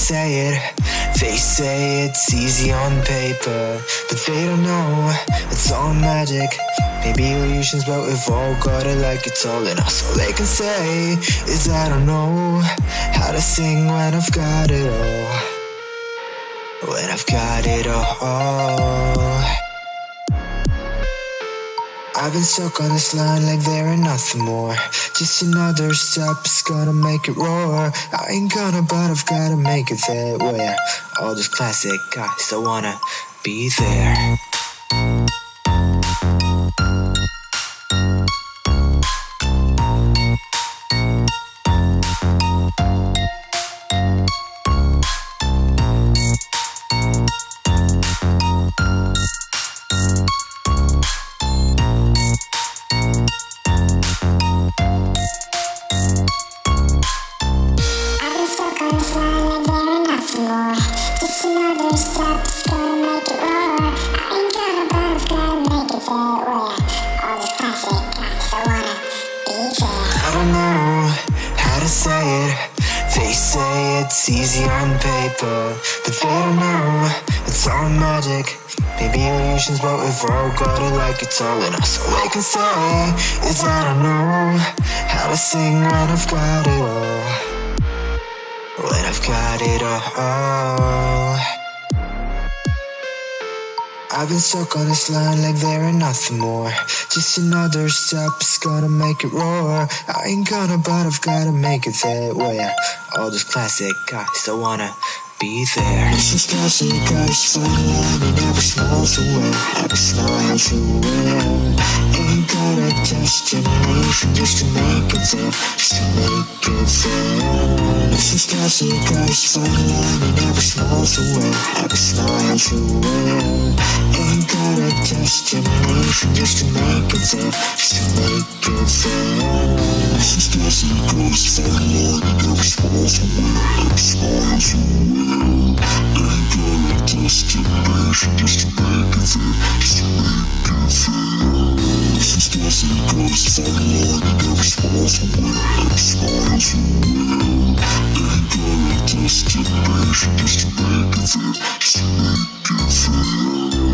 say it. They say it's easy on paper, but they don't know it's all magic. Maybe illusions, but we've all got it like it's all in us. All they can say is I don't know how to sing when I've got it all. When I've got it all. I've been stuck on this line like there ain't nothing more. Just another step is gonna make it roar. I ain't gonna, but I've gotta make it that way. All those classic guys, I wanna be there. It's easy on paper, but they don't know it's all magic. Maybe illusions, but we've all got it like it's all in us. All they can say is I don't know how to sing when I've got it all. When I've got it all. I've been stuck on this line like there ain't nothing more. Just another step is gonna make it roar. I ain't gonna, but I've gotta make it that way. All those classic guys, I wanna be there. This is classic guys, fine line and every smile to wear, every smile to wear. Ain't got a destination just to make it there, just to make it there. This is classic guys, fine line and every smile to wear, every smile to wear. Ain't got a destination just to make it there, just to make it there. This is classic guys, fine line and every smile to wear, every smile to wear. Ain't got a destination just to make it there, just to make it there. This is classic guys, fine line and every smile to wear, every smile to wear. Ain't got a destination just to make it there, just to make it there.